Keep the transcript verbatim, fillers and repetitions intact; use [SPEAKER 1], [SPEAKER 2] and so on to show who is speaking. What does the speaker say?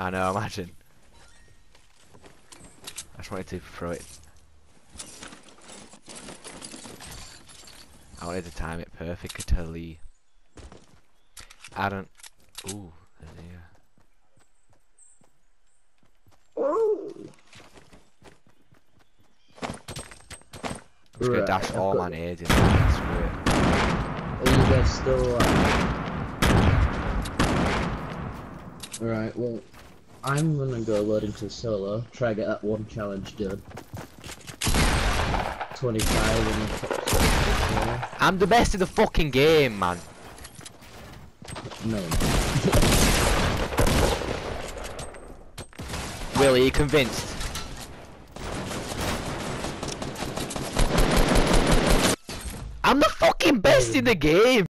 [SPEAKER 1] I know, imagine. I just wanted to throw it. I wanted to time it perfectly. I don't. Ooh, yeah. I'm just gonna
[SPEAKER 2] Right,
[SPEAKER 1] dash
[SPEAKER 2] I've
[SPEAKER 1] all
[SPEAKER 2] got-
[SPEAKER 1] my nades in there. Screw it.
[SPEAKER 2] Are you guys still alive? Alright, well, I'm gonna go load into solo, try to get that one challenge done. twenty-five and then top six.
[SPEAKER 1] I'm the best in the fucking game, man.
[SPEAKER 2] No.
[SPEAKER 1] Will, are you convinced? I'm the fucking best in the game!